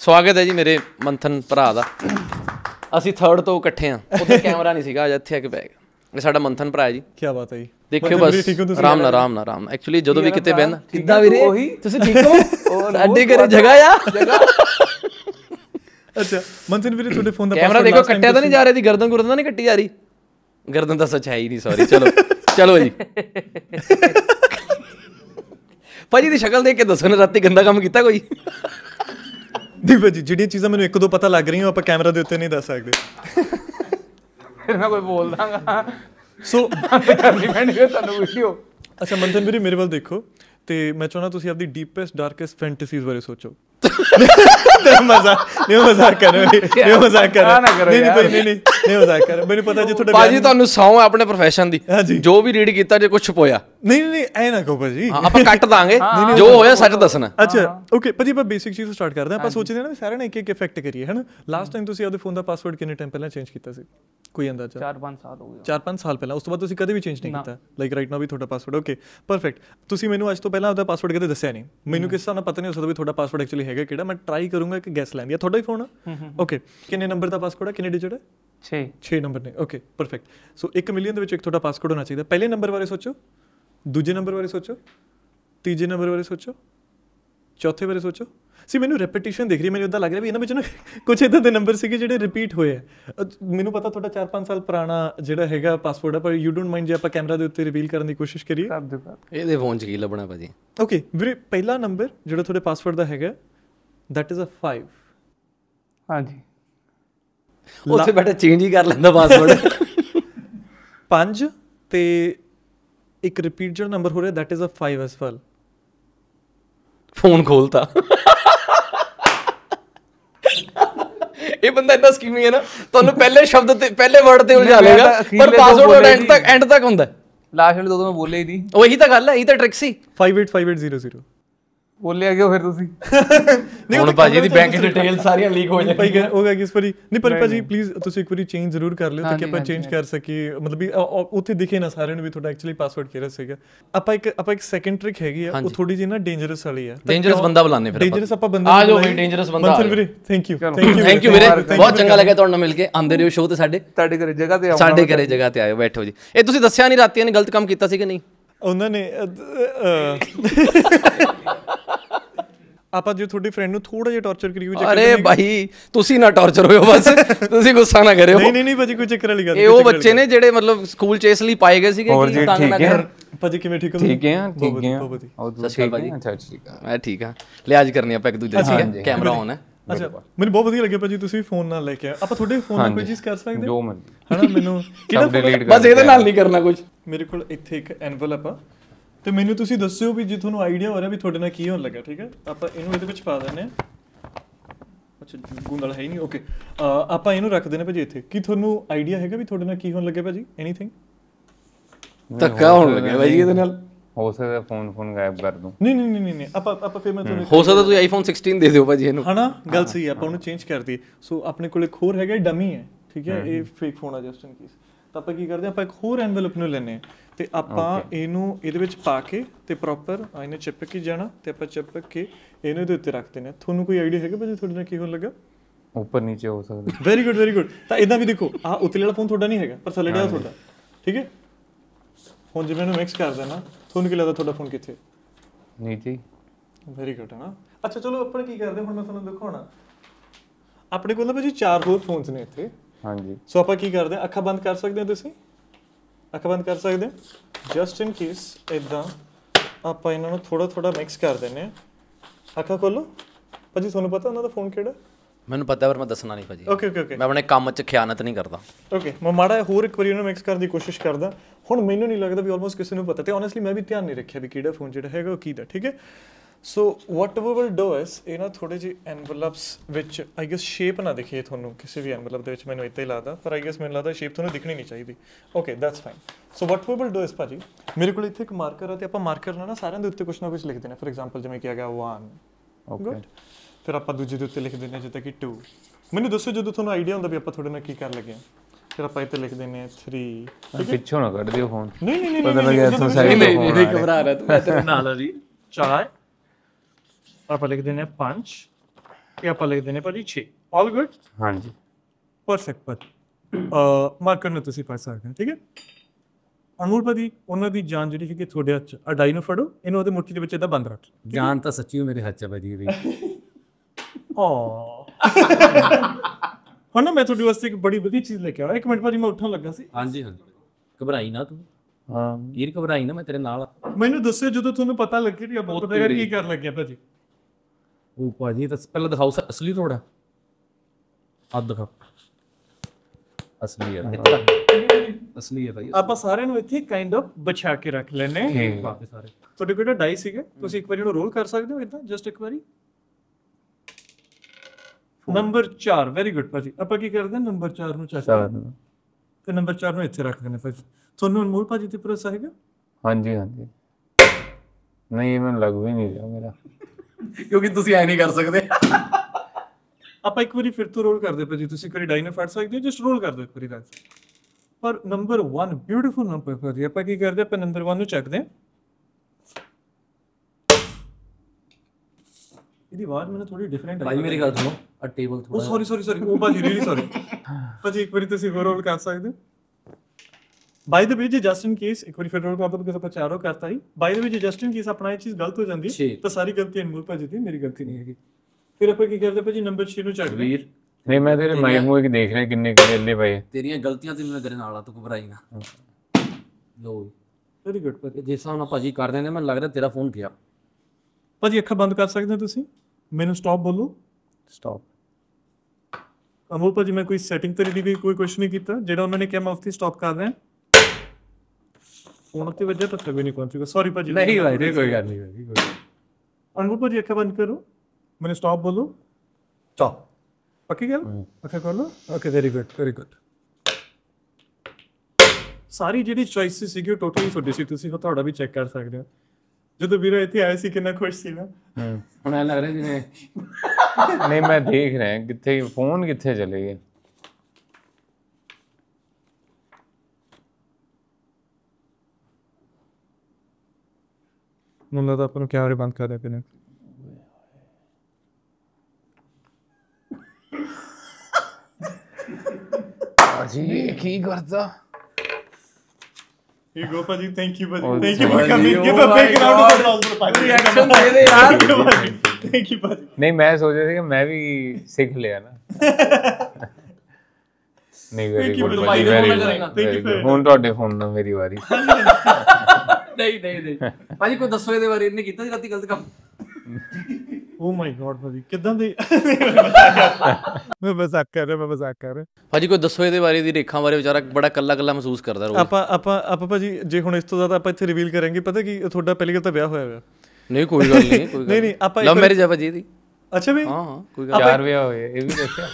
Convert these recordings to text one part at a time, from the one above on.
ਸਵਾਗਤ ਹੈ ਜੀ ਮੇਰੇ ਮੰਥਨ ਭਰਾ ਦਾ। ਅਸੀਂ 3rd ਤੋਂ ਇਕੱਠੇ ਹਾਂ, ਉੱਥੇ ਕੈਮਰਾ ਨਹੀਂ ਸੀਗਾ, ਅੱਜ ਇੱਥੇ ਆ ਕੇ ਬੈ ਗਿਆ। ਇਹ ਸਾਡਾ ਮੰਥਨ ਭਰਾ ਹੈ ਜੀ। ਕੀ ਬਾਤ ਹੈ ਜੀ। ਦੇਖਿਓ ਬਸ ਆਰਾਮ ਨਾਲ ਐਕਚੁਅਲੀ ਜਦੋਂ ਵੀ ਕਿਤੇ ਬਹਿਣਾ ਕਿੱਦਾਂ ਵੀਰੇ ਤੁਸੀਂ ਠੀਕ ਹੋ, ਸਾਡੇ ਘਰੇ ਜਗ੍ਹਾ ਆ। ਅੱਛਾ ਮੰਥਨ ਵੀਰੇ ਤੁਹਾਡੇ ਫੋਨ ਦਾ ਕੈਮਰਾ ਦੇਖੋ ਕੱਟਿਆ ਤਾਂ ਨਹੀਂ ਜਾ ਰਿਹਾ ਜੀ, ਗਰਦਨ ਗੁਰਦਨ ਤਾਂ ਨਹੀਂ ਕੱਟੀ ਜਾ ਰਹੀ। ਗਰਦਨ ਤਾਂ ਸੱਚ ਹੈ ਹੀ ਨਹੀਂ, ਸੌਰੀ। ਚਲੋ ਜੀ ਭਾਜੀ ਦੀ ਸ਼ਕਲ ਦੇਖ ਕੇ ਦੱਸੋ ਨਾ ਰਾਤੀ ਗੰਦਾ ਕੰਮ ਕੀਤਾ ਕੋਈ? ਨਹੀਂ ਭਾਜੀ, ਜਿਹੜੀਆਂ ਚੀਜ਼ਾਂ ਮੈਨੂੰ ਇੱਕ ਦੋ ਪਤਾ ਲੱਗ ਰਹੀਆਂ ਆਪਾਂ ਕੈਮਰਾ ਦੇ ਉੱਤੇ ਨਹੀਂ ਦੱਸ ਸਕਦੇ। ਫਿਰ ਮੈਂ ਕੋਈ ਬੋਲ ਦਾਂਗਾ ਸੋ ਕਰਨੀ ਪੈਣੀ ਤੁਹਾਨੂੰ ਵੀਡੀਓ। ਅੱਛਾ ਮੰਥਨ ਵੀਰੇ ਮੇਰੇ ਵੱਲ ਦੇਖੋ ਤੇ ਮੈਂ ਚਾਹੁੰਦਾ ਤੁਸੀਂ ਆਪਦੀ ਡੀਪੈਸਟ ਡਾਰਕੈਸਟ ਫੈਂਟਸੀਜ਼ ਬਾਰੇ ਸੋਚੋ। ਮਜ਼ਾਕ ਕਰ ਮੈਨੂੰ ਪਤਾ ਜੀ ਤੁਹਾਡਾ ਭਾਜੀ ਤੁਹਾਨੂੰ ਸੌਂ ਆਪਣੇ ਪ੍ਰੋਫੈਸ਼ਨ ਦੀ, ਜੋ ਵੀ ਰੀਡ ਕੀਤਾ ਜੇ ਕੁਝ ਛੁਪੋਇਆ ਨਹੀਂ ਐ ਨਾ ਕਹੋ ਭਾਜੀ, ਆਪਾਂ ਕੱਟ ਦਾਂਗੇ ਜੋ ਹੋਇਆ ਸੱਚ ਦੱਸਣਾ। ਅੱਛਾ ਓਕੇ ਭਾਜੀ, ਆਪਾਂ ਬੇਸਿਕ ਚੀਜ਼ ਤੋਂ ਸਟਾਰਟ ਕਰਦੇ ਹਾਂ। ਆਪਾਂ ਸੋਚਦੇ ਹਾਂ ਨਾ ਸਾਰਿਆਂ ਨੇ ਇੱਕ ਇੱਕ ਇਫੈਕਟ ਕਰੀਏ, ਹਨਾ। ਲਾਸਟ ਟਾਈਮ ਤੁਸੀਂ ਆਪਦੇ ਫੋਨ ਦਾ ਪਾਸਵਰਡ ਕਿੰਨੇ ਟਾਈਮ ਪਹਿਲਾਂ ਚੇਂਜ ਕੀਤਾ ਸੀ? ਕੋਈ ਅੰਦਾਜ਼ਾ? 4-5 ਸਾਲ ਹੋ ਗਏ। 4-5 ਸਾਲ ਪਹਿਲਾਂ। ਉਸ ਤੋਂ ਬਾਅਦ ਤੁਸੀਂ ਕਦੇ ਵੀ ਚੇਂਜ ਨਹੀਂ ਕੀਤਾ? ਲਾਈਕ ਰਾਈਟ ਨਾਓ ਵੀ ਤੁਹਾਡਾ ਪਾਸਵਰਡ ਓਕੇ ਪਰਫੈਕਟ। ਤੁਸੀਂ ਮੈਨੂੰ ਅੱਜ ਤੋਂ ਪਹਿਲਾਂ ਆਪਦਾ ਪਾਸਵਰਡ ਕਦੇ ਦੱਸਿਆ ਨਹੀਂ। ਮੈਨੂੰ ਕਿਸੇ ਨਾਲ ਪਤਾ ਨਹੀਂ ਹੋ ਸਕਦਾ ਵੀ ਤੁਹਾਡਾ ਪਾਸਵਰਡ ਐਕਚੁਅਲੀ ਹੈਗਾ ਕਿਹੜਾ। ਮੈਂ ਟਰਾਈ ਕਰੂੰਗਾ ਕਿ ਗੈਸ ਲੈਣ ਦੀ। ਤੁਹਾਡਾ ਹੀ ਫੋਨ ਆ ਓਕੇ। ਕਿੰਨੇ ਨੰਬਰ ਦਾ ਪਾਸਵਰਡ ਹੈ, ਕਿੰਨੇ ਡਿਜਿਟ ਹੈ? 6 ਨੰਬਰ ਨੇ ਓਕੇ ਪਰਫੈਕਟ। ਸੋ 1 ਮਿਲੀਅਨ ਦੇ ਵਿੱਚ ਇੱਕ ਤੁਹਾਡਾ ਪਾਸਵਰਡ ਹੋਣਾ ਚਾਹੀਦਾ। ਪਹਿਲੇ ਨੰਬਰ ਬਾਰੇ ਸੋਚੋ, ਦੂਜੇ ਨੰਬਰ ਬਾਰੇ ਸੋਚੋ, ਤੀਜੇ ਨੰਬਰ ਬਾਰੇ ਸੋਚੋ, ਚੌਥੇ ਬਾਰੇ ਸੋਚੋ। ਸੀ ਮੈਨੂੰ ਰੈਪੀਟੀਸ਼ਨ ਦਿਖ ਰਹੀ, ਮੈਨੂੰ ਇੱਦਾਂ ਲੱਗ ਰਿਹਾ ਵੀ ਇਹਨਾਂ ਵਿੱਚ ਨਾ ਕੁਛ ਇੱਦਾਂ ਦੇ ਨੰਬਰ ਸੀਗੇ ਜਿਹੜੇ ਰਿਪੀਟ ਹੋਏ ਆ। ਮੈਨੂੰ ਪਤਾ ਤੁਹਾਡਾ 4-5 ਸਾਲ ਪੁਰਾਣਾ ਜਿਹੜਾ ਹੈਗਾ ਪਾਸਵਰਡ ਆ, ਪਰ ਯੂ ਡੋਂਟ ਮਾਈਂਡ ਜੇ ਆਪਾਂ ਕੈਮਰਾ ਦੇ ਉੱਤੇ ਰਿਵੀਲ ਕਰਨ ਦੀ ਕੋਸ਼ਿਸ਼ ਕਰੀਏ? ਇਹਦੇ ਫੋਨ 'ਚ ਕੀ ਲੱਭਣਾ ਭਾਜੀ? ਓਕੇ ਵੀਰੇ, ਪਹਿਲਾ ਨੰਬਰ ਜਿਹੜਾ ਤੁਹਾਡੇ ਪਾਸਵਰਡ ਦਾ ਹੈਗਾ ਦੈਟ ਇਜ਼ ਅ 5। ਹਾਂਜੀ ਉੱਥੇ ਬੈਠਾ ਚੇਂਜ ਹੀ ਕਰ ਲੈਂਦਾ ਪਾਸਵਰਡ। 5 ਤੇ ਇੱਕ ਰਿਪੀਟ ਜਿਹੜਾ ਨੰਬਰ ਹੋ ਰਿਹਾ that is a 5 as well. Phone ਖੋਲਤਾ। ਇਹ ਬੰਦਾ ਇੰਨਾ ਸਕੀਮੀ ਹੈ ਨਾ, ਤੁਹਾਨੂੰ ਪਹਿਲੇ ਸ਼ਬਦ ਤੇ ਪਹਿਲੇ ਵਰਡ ਤੇ ਉਲਝਾ ਲੇਗਾ, ਪਰ ਪਾਸਵਰਡ ਐਂਡ ਤੱਕ ਹੁੰਦਾ। ਲਾਸਟ ਵਾਲੇ ਦੋ ਮੈਂ ਬੋਲੇ ਹੀ ਨਹੀਂ। ਉਹੀ ਤਾਂ ਗੱਲ ਹੈ, ਇਹੀ ਤਾਂ ਟ੍ਰਿਕ ਸੀ। 585800 ਬੋਲਿਆ ਕਿਉਂ ਫਿਰ ਤੁਸੀਂ? ਹੁਣ ਭਾਜੀ ਦੀ ਬੈਂਕ ਡਿਟੇਲ ਸਾਰੀਆਂ ਲੀਕ ਹੋ ਜਾਣਗੀਆਂ। ਉਹ ਗਿਆ ਕਿਸ ਵਾਰੀ ਨਹੀਂ, ਪਰ ਭਾਜੀ ਪਲੀਜ਼ ਤੁਸੀਂ ਇੱਕ ਵਾਰੀ ਚੇਂਜ ਜ਼ਰੂਰ ਕਰ ਲਿਓ ਤਾਂ ਕਿ ਆਪਾਂ ਚੇਂਜ ਕਰ ਸਕੀਏ। ਮਤਲਬ ਵੀ ਉੱਥੇ ਦਿਖੇ ਨਾ ਸਾਰਿਆਂ ਨੂੰ ਵੀ ਤੁਹਾਡਾ ਐਕਚੁਅਲੀ ਪਾਸਵਰਡ ਕਿਹੜਾ ਸੀਗਾ। ਆਪਾਂ ਇੱਕ ਸੈਕੰਡ ਟ੍ਰਿਕ ਹੈਗੀ ਆ, ਉਹ ਥੋੜੀ ਜਿਹੀ ਨਾ ਡੇਂਜਰਸ ਵਾਲੀ ਆ। ਡੇਂਜਰਸ ਬੰਦਾ ਬੁਲਾਣੇ ਫਿਰ ਡੇਂਜਰਸ ਆਪਾਂ ਬੰਦਾ ਆ ਜਾਓ। ਡੇਂਜਰਸ ਬੰਦਾ ਮੰਥਨ ਵੀਰੇ ਥੈਂਕ ਯੂ ਵੀਰੇ, ਬਹੁਤ ਚੰਗਾ ਲੱਗਿਆ ਤੁਹਾਡੇ ਨਾਲ ਮਿਲ ਕੇ। ਆਂਦੇ ਰਹੋ ਸ਼ੋਅ ਤੇ ਸਾਡੇ ਘਰੇ ਜਗ੍ਹਾ ਤੇ ਆਓ, ਸਾਡੇ ਘਰੇ ਜਗ੍ਹਾ ਤੇ ਆਇਓ, ਬੈਠੋ ਜੀ। ਇਹ ਤੁਸੀਂ ਦੱਸਿਆ ਨਹੀਂ ਰਾਤੀ ਨੇ ਗਲਤ ਕੰਮ ਕੀਤਾ ਸੀ ਕਿ ਨਹੀਂ? ਉਹਨਾਂ ਨੇ ਆਪਾਂ ਜੇ ਤੁਹਾਡੀ ਫਰੈਂਡ ਨੂੰ ਥੋੜਾ ਜਿਹਾ ਟੌਰਚਰ ਕਰੀਏ। ਅਰੇ ਭਾਈ ਤੁਸੀਂ ਨਾ ਟੌਰਚਰ ਹੋਇਓ, ਬਸ ਤੁਸੀਂ ਗੁੱਸਾ ਨਾ ਕਰਿਓ। ਨਹੀਂ ਭਾਜੀ ਕੋਈ ਚੱਕਰ ਵਾਲੀ ਗੱਲ। ਇਹ ਉਹ ਬੱਚੇ ਨੇ ਜਿਹੜੇ ਮਤਲਬ ਸਕੂਲ ਚ ਇਸ ਲਈ ਪਾਏ ਗਏ ਸੀਗੇ ਕਿ ਤੰਗ ਨਾ ਕਰਨ। ਭਾਜੀ ਕਿਵੇਂ ਠੀਕ ਹੋ? ਠੀਕ ਹੈ ਸਤਿ ਸ਼੍ਰੀ ਅਕਾਲ ਭਾਜੀ। ਮੈਂ ਠੀਕ ਹਾਂ, ਲਿਹਾਜ਼ ਕਰਨੀ ਆਪਾਂ ਇੱਕ ਦੂਜੇ ਦੀ। ਠੀਕ ਹੈ, ਕੈਮਰਾ ਔਨ ਹੈ। ਅੱਛਾ ਮੈਨੂੰ ਬਹੁਤ ਵਧੀਆ ਲੱਗਿਆ ਭਾਜੀ, ਤੁਸੀਂ ਫੋਨ ਨਾਲ ਲੈ ਕੇ ਆਏ। ਆਪਾਂ ਤੁਹਾਡੇ ਫੋਨ ਨਾਲ ਕੋਈ ਚੀਜ਼ ਕਰ ਸਕਦੇ ਜੋ ਮਰਜ਼ੀ, ਹਨਾ। ਮੈਨੂੰ ਬਸ ਇਹਦੇ ਨਾਲ ਨਹੀਂ ਕਰਨਾ ਕੁਝ। ਮੇਰੇ ਕੋਲ ਇੱਥੇ ਇੱਕ ਐਨਵਲਪ ਆ ਤੇ ਮੈਨੂੰ ਤੁਸੀਂ ਦੱਸਿਓ ਵੀ ਜੇ ਤੁਹਾਨੂੰ ਆਈਡੀਆ ਹੋ ਰਿਹਾ ਵੀ ਤੁਹਾਡੇ ਨਾਲ ਕੀ ਹੋਣ ਲੱਗਾ। ਠੀਕ ਹੈ, ਆਪਾਂ ਇਹਨੂੰ ਇਹਦੇ ਵਿੱਚ ਪਾ ਦਿੰਦੇ ਹਾਂ। ਅੱਛਾ ਗੁੰਦਲ ਹੈ ਹੀ ਨਹੀਂ ਓਕੇ। ਆਪਾਂ ਇਹਨੂੰ ਰੱਖ ਦਿੰਦੇ ਭਾਜੀ ਇੱਥੇ। ਕੀ ਤੁਹਾਨੂੰ ਆਈਡੀਆ ਹੈਗਾ ਵੀ ਤੁਹਾਡੇ ਨਾਲ ਕੀ ਹੋਣ ਲੱਗਾ ਭਾਜੀ? ਐਨੀਥਿੰਗ? ਧੱਕਾ ਹੋਣ ਲੱਗਿਆ ਭਾਜੀ ਇਹਦੇ ਨਾਲ। ਹੋ ਸਕਦਾ ਫੋਨ ਗਾਇਬ ਕਰ ਦੂੰ। ਨਹੀਂ ਆਪਾਂ ਫਿਰ ਮੈਂ ਤੁਹਾਨੂੰ ਹੋ ਸਕਦਾ ਤੁਸੀਂ ਆਈਫੋਨ 16 ਦੇ ਦਿਓ ਭਾਜੀ ਇਹਨੂੰ, ਹਨਾ। ਗੱਲ ਸਹੀ ਹੈ, ਆਪਾਂ ਉਹਨੂੰ ਚੇਂਜ ਕਰ ਦਈਏ। ਸੋ ਆਪਣੇ ਕੋਲ ਇੱਕ ਹੋਰ ਹੈਗਾ, ਡਮੀ ਹੈ। ਠੀਕ ਹੈ, ਇਹ ਫੇਕ ਫੋਨ ਆ ਜਸਟ ਇਨ ਕੇਸ। ਤਾਂ ਆਪਾਂ ਕੀ ਕਰਦੇ ਹਾਂ, ਆਪਾਂ ਇੱਕ ਹੋਰ ਐਨਵਲਪ ਨੂੰ ਲੈਂਦੇ ਹਾਂ ਤੇ ਆਪਾਂ ਇਹਨੂੰ ਇਹਦੇ ਵਿੱਚ ਪਾ ਕੇ ਤੇ ਪ੍ਰੋਪਰ ਇਹਨੇ ਚਿਪਕ ਕੇ ਜਾਣਾ ਤੇ ਆਪਾਂ ਚਿਪਕ ਕੇ ਇਹਨੂੰ ਇਹਦੇ ਉੱਤੇ ਰੱਖ ਦੇਣਾ। ਤੁਹਾਨੂੰ ਕੋਈ ਆਈਡੀਆ ਹੈਗਾ ਭਾਜੀ ਤੁਹਾਡੇ ਨਾਲ ਕੀ ਹੋਣ ਲੱਗਾ? ਉੱਪਰ ਨੀਚੇ ਹੋ ਸਕਦਾ। Very good. ਤਾਂ ਇਦਾਂ ਵੀ ਦੇਖੋ, ਆਹ ਉੱਤਲੇ ਵਾਲਾ ਫੋਨ ਤੁਹਾਡਾ ਨਹੀਂ ਹੈਗਾ ਪਰ ਥੱਲੇ ਵਾਲਾ ਤੁਹਾਡਾ। ਠੀਕ ਹੈ, ਹੁਣ ਜਿਵੇਂ ਇਹਨੂੰ ਮਿਕਸ ਕਰ ਦੇਣਾ, ਤੁਹਾਨੂੰ ਕੀ ਲੱਗਦਾ ਤੁਹਾਡਾ ਫੋਨ ਕਿੱਥੇ? ਨੀਚੇ। ਵੈਰੀ ਗੁੱਡ ਹੈ ਨਾ। ਅੱਛਾ ਚਲੋ ਆਪਾਂ ਕੀ ਕਰਦੇ ਹੁਣ ਮੈਂ ਤੁਹਾਨੂੰ ਦਿਖਾਉਣਾ। ਆਪਣੇ ਕੋਲ ਨਾ ਭਾਜੀ 4 ਹੋਰ ਫੋਨਸ ਨੇ ਇੱਥੇ। ਹਾਂਜੀ। ਸੋ ਆਪਾਂ ਕੀ ਕਰਦੇ ਹਾਂ, ਅੱਖਾਂ ਬੰਦ ਕਰ ਸਕਦੇ ਹੋ ਤੁਸੀਂ? ਅੱਖਾਂ ਬੰਦ ਕਰ ਸਕਦੇ ਹੋ। ਜਸਟ ਇਨ ਕੇਸ ਇੱਦਾਂ ਆਪਾਂ ਇਹਨਾਂ ਨੂੰ ਥੋੜਾ ਮਿਕਸ ਕਰ ਦਿੰਦੇ ਹਾਂ। ਅੱਖਾਂ ਖੋਲੋ ਭਾਜੀ, ਤੁਹਾਨੂੰ ਪਤਾ ਉਹਨਾਂ ਦਾ ਫੋਨ ਕਿਹੜਾ? ਮੈਨੂੰ ਪਤਾ ਪਰ ਮੈਂ ਦੱਸਣਾ ਨਹੀਂ ਭਾਜੀ। ਓਕੇ ਮੈਂ ਆਪਣੇ ਕੰਮ 'ਚ ਖਿਆਨਤ ਨਹੀਂ ਕਰਦਾ। ਓਕੇ ਮੈਂ ਮਾੜਾ ਹੋਰ ਇੱਕ ਵਾਰੀ ਉਹਨੂੰ ਮਿਕਸ ਕਰਨ ਦੀ ਕੋਸ਼ਿਸ਼ ਕਰਦਾ। ਹੁਣ ਮੈਨੂੰ ਨਹੀਂ ਲੱਗਦਾ ਵੀ ਆਲਮੋਸਟ ਕਿਸੇ ਨੂੰ ਪਤਾ, ਤੇ ਓਨੈਸਟਲੀ ਮੈਂ ਵੀ ਧਿਆਨ ਨਹੀਂ ਰੱਖਿਆ ਵੀ ਕਿਹੜਾ ਫੋਨ ਜਿਹੜਾ ਹੈਗਾ ਉਹ ਕਿਹਦਾ। ਠੀਕ ਹੈ, ਸੋ ਵਾਟ ਵੀ ਵਿਲ ਡੂ ਇਸ ਇਹ ਨਾ ਥੋੜੇ ਜਿਹੇ ਐਨਵਲਪਸ ਵਿੱਚ ਆਈ ਗੈਸ ਸ਼ੇਪ ਨਾ ਦਿਖੇ ਤੁਹਾਨੂੰ ਕਿਸੇ ਵੀ ਐਨਵਲਪ ਦੇ ਵਿੱਚ। ਮੈਨੂੰ ਇੱਦਾਂ ਹੀ ਲੱਗਦਾ, ਪਰ ਆਈ ਗੈਸ ਮੈਨੂੰ ਲੱਗਦਾ ਸ਼ੇਪ ਤੁਹਾਨੂੰ ਦਿਖਣੀ ਨਹੀਂ ਚਾਹੀਦੀ। Okay that's fine. So what we will do is ਭਾਜੀ, ਮੇਰੇ ਕੋਲ ਇੱਥੇ ਇੱਕ ਮਾਰਕਰ ਹੈ ਤੇ ਆਪਾਂ ਮਾਰਕਰ ਨਾਲ ਨਾ ਸਾਰਿਆਂ ਦੇ ਉੱਤੇ ਕੁਛ ਨਾ ਕੁਛ ਲਿਖ ਦੇਣਾ। ਫੋਰ ਐਗਜ਼ਾਮਪਲ ਜਿਵੇਂ ਕਿ ਹੈਗਾ 1 ਗੁੱਡ, ਫਿਰ ਆਪਾਂ ਦੂਜੇ ਦੇ ਉੱਤੇ ਲਿਖ ਦਿੰਦੇ ਹਾਂ ਜਿੱਦਾਂ ਕਿ 2। ਮੈਨੂੰ ਦੱਸੋ ਜਦੋਂ ਤੁਹਾਨੂੰ ਆਈਡੀਆ ਹੁੰਦਾ ਵੀ ਆਪਾਂ ਤੁਹਾਡੇ ਨਾਲ ਕੀ ਕਰਨ ਲੱਗੇ ਹਾਂ। ਫਿਰ ਆਪਾਂ ਇੱਥੇ ਲਿਖ ਦਿੰਦੇ ਹਾਂ 3। ਪਿੱਛੋਂ ਨਾ ਕੱਢ ਦਿਓ ਫੋਨ। ਨਹੀਂ ਘਬਰਾ ਰਿਹਾ ਤੂੰ। ਤੇਰੇ ਨਾਲ ਜੀ 4। ਆਪਾਂ ਲਿਖ ਦਿੰਦੇ ਹਾਂ 5 ਇਹ ਆਪਾਂ ਲਿਖ ਦਿੰਦੇ ਭਾਜੀ 6 ਆਲ ਗੁੱਡ ਹਾਂਜੀ ਪਰਫੈਕਟ ਭਾਜੀ ਮਾਰਕਰ ਨੂੰ ਤੁਸੀਂ ਪੜ ਸਕਦੇ ਹੋ ਠੀਕ ਹੈ ਅਨਮੋਲ ਭਾਜੀ ਉਹਨਾਂ ਦੀ ਜਾਨ ਜਿਹੜੀ ਕਿ ਤੁਹਾਡੇ ਹੱਥ 'ਚ ਅਡਾਈ ਨੂੰ ਫੜੋ ਇਹਨੂੰ ਉਹਦੇ ਮੁੱਠੀ ਦੇ ਵਿੱਚ ਇਹਦਾ ਬੰਦ ਰੱਖ ਜਾਨ ਤਾਂ ਸੱਚੀ ਮੇਰੇ ਹੱਥ 'ਚ ਹੈ ਭਾਜੀ ਇਹਦੀ ਹੁਣ ਨਾ ਮੈਂ ਤੁਹਾਡੇ ਵਾਸਤੇ ਇੱਕ ਬੜੀ ਵਧੀਆ ਚੀਜ਼ ਲੈ ਕੇ ਆਇਆ ਇੱਕ ਮਿੰਟ ਭਾਜੀ ਮੈਂ ਉੱਠਣ ਲੱਗਾ ਸੀ ਹਾਂਜੀ ਘਬਰਾਈ ਨਾ ਤੂੰ ਹਾਂ ਵੀਰ ਘਬਰਾਈ ਨਾ ਮੈਂ ਤੇਰੇ ਨਾਲ ਆ। ਮੈਨੂੰ ਦੱਸਿਓ ਜਦੋਂ ਤੁਹਾਨੂੰ ਪਤਾ ਲੱਗੇ ਕਿ ਬਹੁਤ ਦੇਰ ਕੀ ਕਰਨ ਲੱਗਿਆ ਭਾਜੀ ਉਹ ਭਾਜੀ ਤਾਂ ਪਹਿਲਾਂ ਦਿਖਾਓ ਅਸਲੀ ਰੋੜਾ ਆ ਦਿਖਾ ਅਸਲੀ ਹੈ ਅਸਲੀ ਹੈ ਭਾਈ ਆਪਾਂ ਸਾਰਿਆਂ ਨੂੰ ਇੱਥੇ ਕਾਈਂਡ ਆਫ ਬਚਾ ਕੇ ਰੱਖ ਲੈਣੇ ਸਾਰੇ ਤੁਹਾਡੇ ਕੋਲ ਡਾਈ ਸੀਗਾ ਤੁਸੀਂ ਇੱਕ ਵਾਰੀ ਇਹਨੂੰ ਰੋਲ ਕਰ ਸਕਦੇ ਹੋ ਇਦਾਂ ਜਸਟ ਇੱਕ ਵਾਰੀ ਨੰਬਰ 4 ਵੈਰੀ ਗੁੱਡ ਭਾਜੀ ਆਪਾਂ ਕੀ ਕਰਦੇ ਹਾਂ ਨੰਬਰ 4 ਨੂੰ ਚੱਕ ਤੇ ਨੰਬਰ 4 ਨੂੰ ਇੱਥੇ ਰੱਖ ਦਿੰਦੇ ਭਾਜੀ ਤੁਹਾਨੂੰ ਅਨਮੋਲ ਭਾਜੀ ਤੇ ਭਰੋਸਾ ਹੈਗਾ ਹਾਂਜੀ ਹਾਂਜੀ ਨਹੀਂ ਇਹ ਮੈਨੂੰ ਲੱਗ ਵੀ ਨਹੀਂ ਰਿਹਾ ਮੇਰਾ ਕਿਉਂਕਿ ਤੁਸੀਂ ਐ ਨਹੀਂ ਕਰ ਸਕਦੇ ਆਪਾਂ ਇੱਕ ਵਾਰੀ ਫਿਰ ਤੋਂ ਰੋਲ ਕਰਦੇ ਭਾਜੀ ਤੁਸੀਂ ਇੱਕ ਵਾਰੀ ਡਾਈ ਨਾਲ ਫੜ ਸਕਦੇ ਹੋ ਜਸਟ ਰੋਲ ਕਰ ਦਿਓ ਇੱਕ ਵਾਰੀ ਰਾਜ ਪਰ ਨੰਬਰ 1 ਬਿਊਟੀਫੁਲ ਨੰਬਰ ਭਾਜੀ ਆਪਾਂ ਕੀ ਕਰਦੇ ਆਪਾਂ ਨੰਬਰ 1 ਨੂੰ ਚੱਕਦੇ ਹਾਂ ਇਹਦੀ ਆਵਾਜ਼ ਮੈਨੂੰ ਥੋੜੀ ਡਿਫਰੈਂਟ ਭਾਈ ਮੇਰੀ ਗੱਲ ਸੁਣੋ ਆ ਟੇਬਲ ਉਹ ਸੌਰੀ ਉਹ ਭਾਜੀ ਰੀਲੀ ਸੌਰੀ ਭਾਜੀ ਇੱਕ ਵਾਰੀ ਤੁਸੀਂ ਹੋਰ ਰੋਲ ਕਰ ਸਕਦੇ ਹੋ ਬਾਈ ਦ ਵੇ ਜੇ ਜਸਟ ਇਨ ਕੇਸ ਇੱਕ ਵਾਰੀ ਫਿਰ ਰੋਲ ਕਰ ਦੋ because ਆਪਾਂ ਚਾਰੋਂ ਕਰਤਾ ਹੀ ਬਾਈ ਦ ਵੇ ਜੇ ਜਸਟ ਇਨ ਕੇਸ ਆਪਣਾ ਇਹ ਚੀਜ਼ ਗਲਤ ਹੋ ਜਾਂਦੀ ਹੈ ਤਾਂ ਸਾਰੀ ਗਲਤੀ ਅਨਮੋਲ ਭਾਜੀ ਦੀ ਮੇਰੀ ਗਲਤੀ ਨਹੀਂ ਹੈਗੀ ਫਿਰ ਆਪਾਂ ਕੀ ਕਰਦੇ ਭਾਜੀ ਨੰਬਰ 6 ਨੂੰ ਚੱਕਦੇ ਵੀਰ ਨਹੀਂ ਮੈਂ ਤੇਰੇ ਮਾਈਕ ਮੂੰਹ ਇੱਕ ਦੇਖ ਰਿਹਾ ਕਿੰਨੇ ਕਿੱਲੇ ਪਏ ਤੇਰੀਆਂ ਗਲਤੀਆਂ ਤੇ ਮੈਂ ਤੇਰੇ ਨਾਲ ਆ ਤੂੰ ਘਬਰਾਈ ਨਾ ਲੋ ਵੈਰੀ ਗੁੱਡ ਭਾਜੀ ਜਿਸ ਹਿਸਾਬ ਨਾਲ ਭਾਜੀ ਕਰ ਦਿੰਦੇ ਮੈਨੂੰ ਲੱਗ ਰਿਹਾ ਤੇਰਾ ਫੋਨ ਗਿਆ ਭਾਜੀ ਅੱਖਾਂ ਬੰਦ ਕਰ ਸਕਦੇ ਹੋ ਤੁਸੀਂ ਮੈਨੂੰ ਸਟਾਪ ਬੋਲੋ ਸਟਾਪ ਅਨਮੋਲ ਭਾਜੀ ਮੈਂ ਕੋਈ ਸੈਟਿੰਗ ਤੇ ਦੀ ਕੋਈ ਕੁਝ ਨਹੀਂ ਕੀਤਾ ਜਿਹੜਾ ਉਹਨਾਂ ਨੇ ਕਿਹਾ ਮੈਂ ਉੱਥੇ ਸਟਾਪ ਕਰ ਰਿਹਾ ਫੋਨ ਤੇ ਵਜ੍ਹਾ ਤਾਂ ਵੀ ਨਹੀਂ ਪਹੁੰਚੂਗਾ ਸੌਰੀ ਭਾਜੀ ਨਹੀਂ ਭਾਈ ਕੋਈ ਗੱਲ ਨਹੀਂ ਅਨਮੋਲ ਭਾਜੀ ਅੱਖਾਂ ਬੰਦ ਕਰੋ ਮੈਨੂੰ ਸਟਾਪ ਬੋਲੋ ਸਟਾਪ ਪੱਕੀ ਗੱਲ ਅੱਖਾਂ ਖੋਲੋ ਓਕੇ ਵੈਰੀ ਗੁੱਡ ਸਾਰੀ ਜਿਹੜੀ ਚੋਇਸਿਸ ਸੀਗੀ ਉਹ ਟੋਟਲੀ ਤੁਹਾਡੀ ਸੀ ਤੁਸੀਂ ਉਹ ਤੁਹਾਡਾ ਵੀ ਚੈੱਕ ਕਰ ਸਕਦੇ ਹੋ ਜਦੋਂ ਵੀਰੋ ਇੱਥੇ ਆਏ ਸੀ ਕਿੰਨਾ ਖੁਸ਼ ਸੀ ਨਾ ਹੁਣ ਐ ਲੱਗ ਰਿਹਾ ਜਿਵੇਂ ਨਹੀਂ ਮੈਂ ਦੇਖ ਰਿਹਾ ਕਿੱਥੇ ਫੋਨ ਕਿੱਥੇ ਚਲੇ ਗਏ ਮੈਨੂੰ ਲੱਗਦਾ ਆਪਾਂ ਨੂੰ ਕੈਮਰੇ ਬੰਦ ਕਰ ਰਹੇ ਨੇ ਜੀ ਕੀ ਕਰਦਾ Here you go, Paji. Thank you, Paji. Thank you for coming. Give a big round of applause for Paji. Reaction ਦੇ ਦੇ ਯਾਰ Thank you, Paji. ਨਹੀਂ ਮੈਂ ਸੋਚ ਰਿਹਾ ਸੀ ਕਿ ਮੈਂ ਵੀ ਸਿੱਖ ਲਿਆ ਨਾ ਨਹੀਂ ਵੈਰੀ ਗੁੱਡ ਹੁਣ ਤੁਹਾਡੇ ਫੋਨ ਨਾਲ ਮੇਰੀ ਵਾਰੀ ਨਹੀਂ ਭਾਜੀ ਕੋਈ ਦੱਸੋ ਇਹਦੇ ਬਾਰੇ ਇਹਨੇ ਕੀਤਾ ਸੀ ਰਾਤੀ ਗਲਤ ਕੰਮ Oh my God, Paji. ਕਿੱਦਾਂ ਦੇ ਮੈਂ ਮਜ਼ਾਕ ਕਰ ਰਿਹਾ ਭਾਜੀ ਕੋਈ ਦੱਸੋ ਇਹਦੇ ਬਾਰੇ ਦੀ ਰੇਖਾਂ ਬਾਰੇ ਵਿਚਾਰਾ ਬੜਾ ਕੱਲਾ ਮਹਿਸੂਸ ਕਰਦਾ ਰੋਜ਼ ਆਪਾਂ ਭਾਜੀ ਜੇ ਹੁਣ ਇਸ ਤੋਂ ਜ਼ਿਆਦਾ ਆਪਾਂ ਇੱਥੇ ਰਿਵੀਲ ਕਰਾਂਗੇ ਪਤਾ ਕੀ ਤੁਹਾਡਾ ਪਹਿਲੀ ਗੱਲ ਤਾਂ ਵਿਆਹ ਹੋਇਆ ਹੋਇਆ ਨਹੀਂ ਕੋਈ ਗੱਲ ਨਹੀਂ ਨਹੀਂ ਆਪਾਂ ਲਵ ਮੈਰਿਜ ਹੈ ਭਾਜੀ ਇਹਦੀ ਅੱਛਾ ਵੀ ਹਾਂ ਕੋਈ ਗੱਲ 4 ਵਿਆਹ ਹੋਏ ਇਹ ਵੀ ਦੱਸਿਆ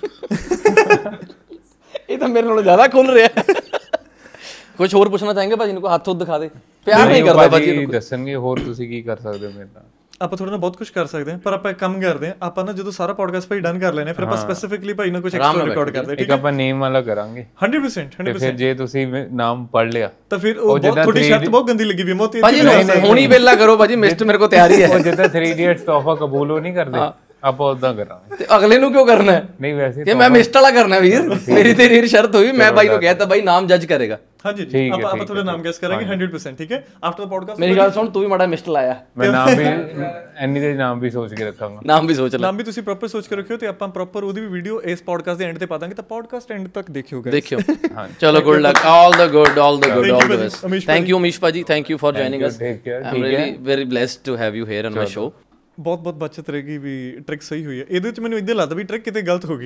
ਇਹ ਤਾਂ ਮੇਰੇ ਨਾਲੋਂ ਜ਼ਿਆਦਾ ਖੁੱਲ ਰਿਹਾ ਕੁਝ ਹੋਰ ਪੁੱਛਣਾ ਚਾਹਾਂਗੇ ਭਾਜੀ ਨੂੰ ਕੋਈ ਹੱਥ ਦਿਖਾ ਦੇ ਪਿਆਰ ਨਹੀਂ ਕਰਦਾ ਭਾਜੀ ਨੂੰ ਦੱਸਣਗੇ ਹੋਰ ਤੁਸੀਂ ਕੀ ਕਰ ਸਕਦੇ ਹੋ ਮੇਰੇ ਨਾਲ ਆਪਾਂ ਥੋੜਾ ਨਾ ਬਹੁਤ ਕੁਝ ਕਰ ਸਕਦੇ ਹਾਂ ਪਰ ਆਪਾਂ ਇੱਕ ਕੰਮ ਕਰਦੇ ਹਾਂ ਆਪਾਂ ਨਾ ਜਦੋਂ ਸਾਰਾ ਪੋਡਕਾਸਟ ਭਾਈ ਡਨ ਕਰ ਲੈਣੇ ਫਿਰ ਆਪਾਂ ਸਪੈਸੀਫਿਕਲੀ ਭਾਈ ਨਾਲ ਕੁਝ ਐਕਸਟਰਾ ਰਿਕਾਰਡ ਕਰਦੇ ਠੀਕ ਹੈ ਆਪਾਂ ਨੇਮ ਵਾਲਾ ਕਰਾਂਗੇ 100% ਫਿਰ ਜੇ ਤੁਸੀਂ ਨਾਮ ਪੜ ਲਿਆ ਤਾਂ ਫਿਰ ਉਹ ਥੋੜੀ ਸ਼ਰਤ ਬਹੁਤ ਗੰਦੀ ਲੱਗੀ ਵੀ ਮੋਤੀ ਭਾਜੀ ਹੁਣੀ ਵੇਲਾ ਕਰੋ ਭਾਜੀ ਮਿਸਟ ਮੇਰੇ ਕੋ ਤਿਆਰੀ ਹੈ ਉਹ ਜਿੱਦਾਂ 3 ਇਡੀਅਟਸ ਤੋਹਫਾ ਕਬੂਲ ਉਹ ਨਹੀਂ ਕਰਦੇ ਆਪਾਂ ਉਦਾਂ ਕਰਾਂਗੇ ਤੇ ਅਗਲੇ ਨੂੰ ਕਿਉਂ ਕਰਨਾ ਹੈ ਨਹੀਂ ਵੈਸੇ ਕਿ ਮੈਂ ਮਿਸਟ ਵਾਲਾ ਕਰਨਾ ਵੀਰ ਮੇਰੀ ਤੇਰੀ ਸ਼ਰਤ ਹੋਈ ਮੈਂ ਬਾਈ ਨੂੰ ਕਹਿਤਾ ਬਾਈ ਨਾਮ ਜੱਜ ਕਰੇਗਾ ਹਾਂਜੀ ਆਪਾਂ ਤੁਹਾਡਾ ਨਾਮ ਗੈਸ ਕਰਾਂਗੇ 100% ਠੀਕ ਹੈ ਆਫਟਰ ਦ ਪੋਡਕਾਸਟ ਮੇਰੀ ਗੱਲ ਸੁਣ ਤੂੰ ਵੀ ਮਾੜਾ ਮਿਸਟ ਲਾਇਆ ਮੈਂ ਨਾਮ ਵੀ ਐਨੀ ਦੇ ਨਾਮ ਵੀ ਸੋਚ ਕੇ ਰੱਖਾਂਗਾ ਨਾਮ ਵੀ ਸੋਚ ਲੈ ਨਾਮ ਵੀ ਤੁਸੀਂ ਪ੍ਰੋਪਰ ਸੋਚ ਕੇ ਰੱਖਿਓ ਤੇ ਆਪਾਂ ਪ੍ਰੋਪਰ ਉਹਦੀ ਵੀ ਵੀਡੀਓ ਇਸ ਪੋਡਕਾਸਟ ਦੇ ਐਂਡ ਤੇ ਪਾ ਦਾਂਗੇ ਤਾਂ ਪੋਡਕਾਸਟ ਐਂਡ ਤੱਕ ਦੇਖਿਓ ਗਾਇਸ ਦੇਖਿਓ ਚਲੋ good luck all the good best thank you Amish ਭਾਜੀ thank you for joining us I am really very blessed to have you here on my show ਬਹੁਤ ਬਚਤ ਰਹੇਗੀ ਵੀ ਟ੍ਰਿਕ ਸਹੀ ਹੋਈ ਹੈ ਇਹਦੇ ਵਿੱਚ ਮੈਨੂੰ ਇਦਾਂ ਲੱਗਦਾ ਵੀ ਟ੍ਰਿਕ ਕਿਤੇ ਗਲਤ ਹੋ ਗਈ